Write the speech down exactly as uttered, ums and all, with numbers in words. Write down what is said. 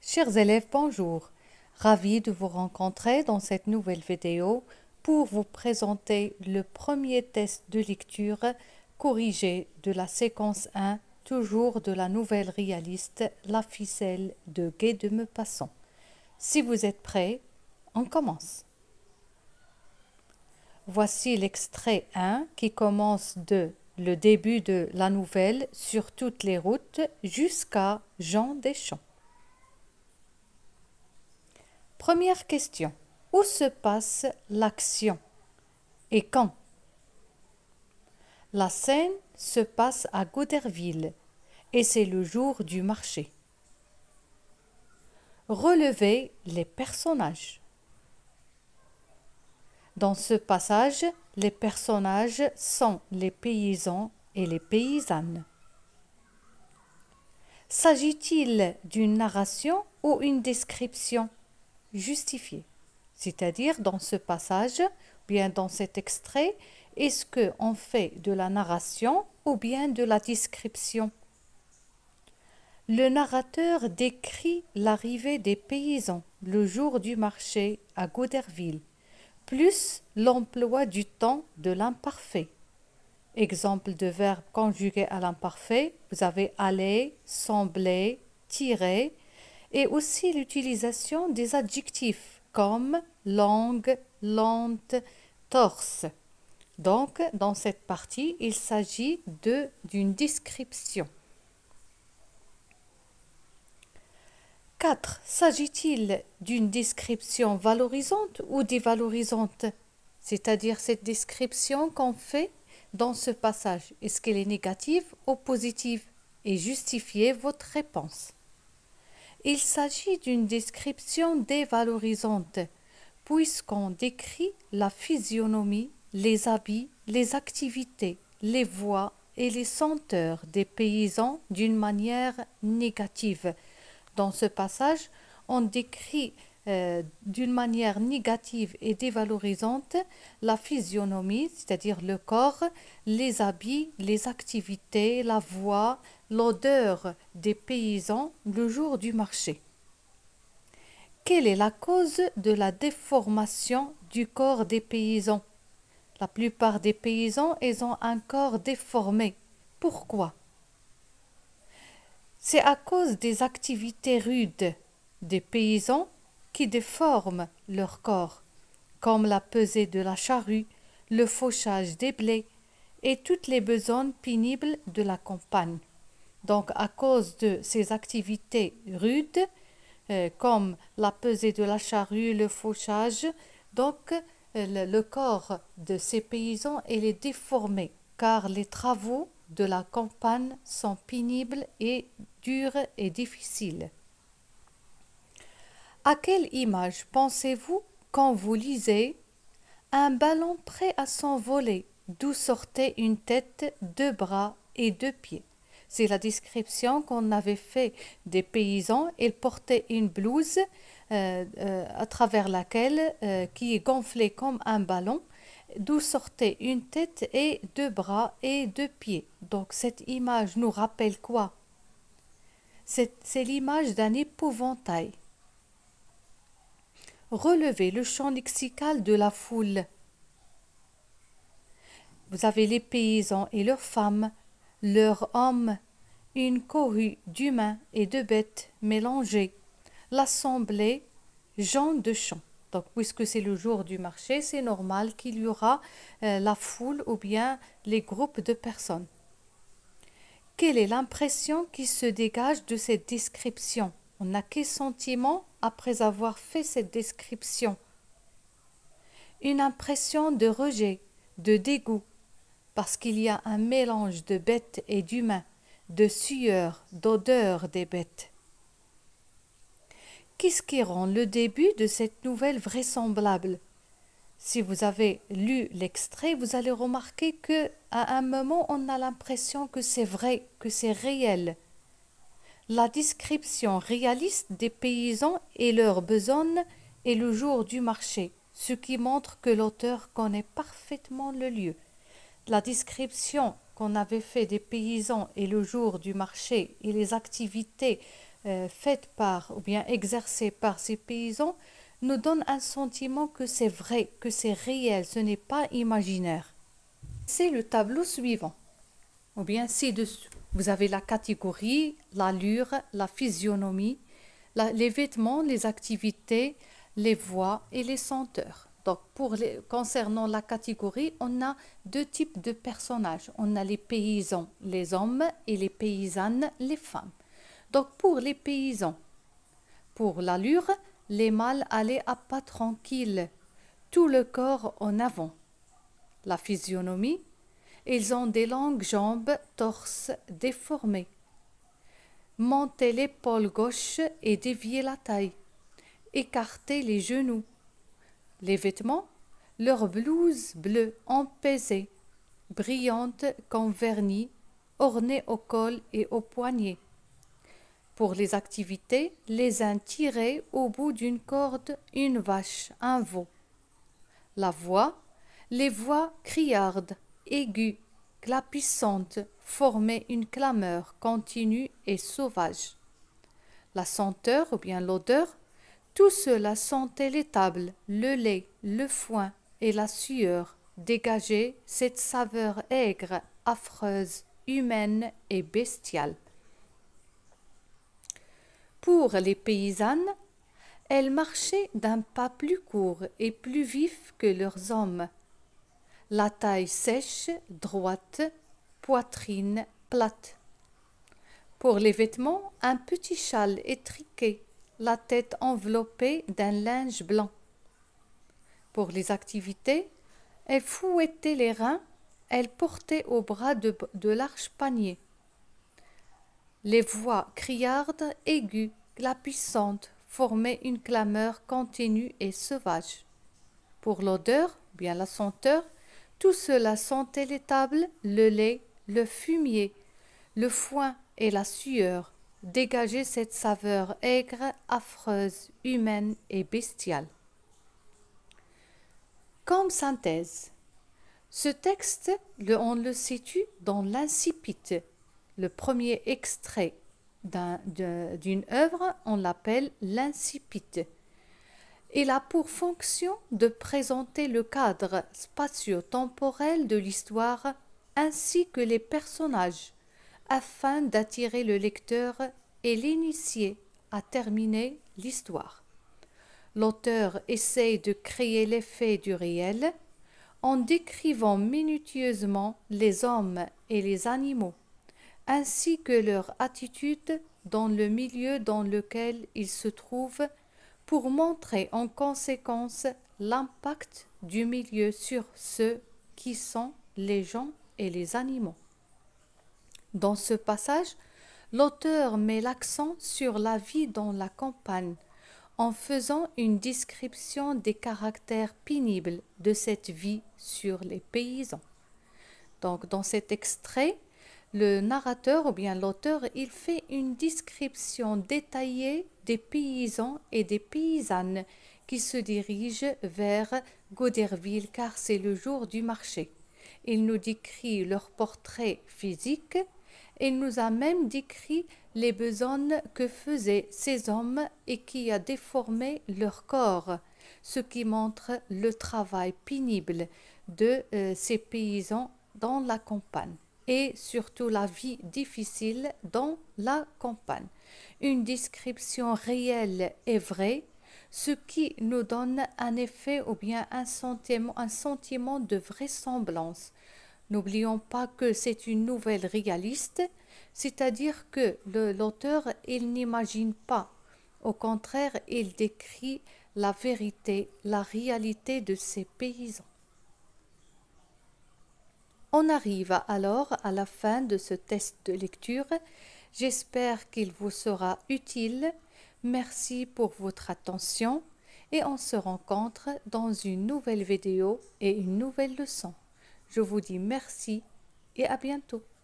Chers élèves, bonjour. Ravi de vous rencontrer dans cette nouvelle vidéo pour vous présenter le premier test de lecture corrigé de la séquence un, toujours de la nouvelle réaliste La ficelle de Guy de Maupassant. Si vous êtes prêts, on commence. Voici l'extrait un qui commence de le début de la nouvelle sur toutes les routes jusqu'à Jean Deschamps. Première question. Où se passe l'action et quand? La scène se passe à Goderville et c'est le jour du marché. Relevez les personnages. Dans ce passage, les personnages sont les paysans et les paysannes. S'agit-il d'une narration ou une description justifiée? C'est-à-dire, dans ce passage, bien dans cet extrait, est-ce qu'on fait de la narration ou bien de la description? Le narrateur décrit l'arrivée des paysans le jour du marché à Goderville, plus l'emploi du temps de l'imparfait. Exemple de verbe conjugué à l'imparfait, vous avez aller, sembler, tirer, et aussi l'utilisation des adjectifs comme longue, lente, torse. Donc, dans cette partie, il s'agit de d'une description. quatre. S'agit-il d'une description valorisante ou dévalorisante? C'est-à-dire cette description qu'on fait dans ce passage. Est-ce qu'elle est négative ou positive? Et justifiez votre réponse. Il s'agit d'une description dévalorisante, puisqu'on décrit la physionomie, les habits, les activités, les voix et les senteurs des paysans d'une manière négative. Dans ce passage, on décrit euh, d'une manière négative et dévalorisante la physionomie, c'est-à-dire le corps, les habits, les activités, la voix, l'odeur des paysans le jour du marché. Quelle est la cause de la déformation du corps des paysans? La plupart des paysans, ils ont un corps déformé. Pourquoi? C'est à cause des activités rudes des paysans qui déforment leur corps, comme la pesée de la charrue, le fauchage des blés et toutes les besognes pénibles de la campagne. Donc, à cause de ces activités rudes, euh, comme la pesée de la charrue, le fauchage, donc euh, le, le corps de ces paysans il est déformé, car les travaux de la campagne sont pénibles et durs et difficiles. À quelle image pensez-vous quand vous lisez un ballon prêt à s'envoler, d'où sortait une tête, deux bras et deux pieds? C'est la description qu'on avait fait des paysans. Ils portaient une blouse euh, euh, à travers laquelle, euh, qui est gonflée comme un ballon, d'où sortait une tête et deux bras et deux pieds. Donc cette image nous rappelle quoi? C'est, c'est l'image d'un épouvantail. Relevez le champ lexical de la foule. Vous avez les paysans et leurs femmes, leurs hommes, une cohue d'humains et de bêtes mélangées, l'assemblée, gens de champs. Donc, puisque c'est le jour du marché, c'est normal qu'il y aura euh, la foule ou bien les groupes de personnes. Quelle est l'impression qui se dégage de cette description? On a quel sentiment après avoir fait cette description? Une impression de rejet, de dégoût, parce qu'il y a un mélange de bêtes et d'humains, de sueur, d'odeur des bêtes. Qu'est-ce qui rend le début de cette nouvelle vraisemblable? Si vous avez lu l'extrait, vous allez remarquer que à un moment, on a l'impression que c'est vrai, que c'est réel. La description réaliste des paysans et leurs besognes est le jour du marché, ce qui montre que l'auteur connaît parfaitement le lieu. La description qu'on avait fait des paysans et le jour du marché et les activités euh, faite par ou bien exercée par ces paysans nous donne un sentiment que c'est vrai, que c'est réel, ce n'est pas imaginaire. C'est le tableau suivant, ou bien ci-dessus. Vous avez la catégorie, l'allure, la physionomie, la- les vêtements, les activités, les voix et les senteurs. Donc, pour les, concernant la catégorie, on a deux types de personnages. On a les paysans, les hommes, et les paysannes, les femmes. Donc, pour les paysans, pour l'allure, les mâles allaient à pas tranquille, tout le corps en avant. La physionomie, ils ont des longues jambes, torse déformé. Monter l'épaule gauche et dévier la taille. Écarter les genoux. Les vêtements, leur blouse bleue empesée, brillante comme vernis, ornée au col et aux poignets. Pour les activités, les uns tiraient au bout d'une corde une vache, un veau. La voix, les voix criardes, aiguës, clapissantes, formaient une clameur continue et sauvage. La senteur ou bien l'odeur, tout cela sentait l'étable, le lait, le foin et la sueur, dégageaient cette saveur aigre, affreuse, humaine et bestiale. Pour les paysannes, elles marchaient d'un pas plus court et plus vif que leurs hommes. La taille sèche, droite, poitrine plate. Pour les vêtements, un petit châle étriqué, la tête enveloppée d'un linge blanc. Pour les activités, elles fouettaient les reins, elles portaient au bras de, de larges paniers. Les voix criardes, aiguës, clapissantes, formaient une clameur continue et sauvage. Pour l'odeur, bien la senteur, tout cela sentait l'étable, le lait, le fumier, le foin et la sueur, dégageaient cette saveur aigre, affreuse, humaine et bestiale. Comme synthèse, ce texte, le, on le situe dans l'incipit. Le premier extrait d'un, de, d'une œuvre, on l'appelle l'incipit. Il a pour fonction de présenter le cadre spatio-temporel de l'histoire ainsi que les personnages, afin d'attirer le lecteur et l'initier à terminer l'histoire. L'auteur essaye de créer l'effet du réel en décrivant minutieusement les hommes et les animaux, ainsi que leur attitude dans le milieu dans lequel ils se trouvent, pour montrer en conséquence l'impact du milieu sur ceux qui sont les gens et les animaux. Dans ce passage, l'auteur met l'accent sur la vie dans la campagne, en faisant une description des caractères pénibles de cette vie sur les paysans. Donc, dans cet extrait, le narrateur ou bien l'auteur, il fait une description détaillée des paysans et des paysannes qui se dirigent vers Goderville car c'est le jour du marché. Il nous décrit leur portrait physique. Il nous a même décrit les besognes que faisaient ces hommes et qui a déformé leur corps, ce qui montre le travail pénible de euh, ces paysans dans la campagne et surtout la vie difficile dans la campagne. Une description réelle et vraie, ce qui nous donne un effet ou bien un sentiment, un sentiment de vraisemblance. N'oublions pas que c'est une nouvelle réaliste, c'est-à-dire que le, l'auteur, il n'imagine pas. Au contraire, il décrit la vérité, la réalité de ces paysans. On arrive alors à la fin de ce test de lecture. J'espère qu'il vous sera utile. Merci pour votre attention et on se rencontre dans une nouvelle vidéo et une nouvelle leçon. Je vous dis merci et à bientôt.